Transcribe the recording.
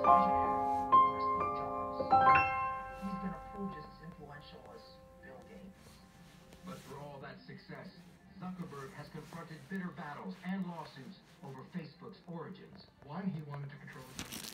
He's been approved just as influential as Bill Gates. But for all that success, Zuckerberg has confronted bitter battles and lawsuits over Facebook's origins. One, he wanted to control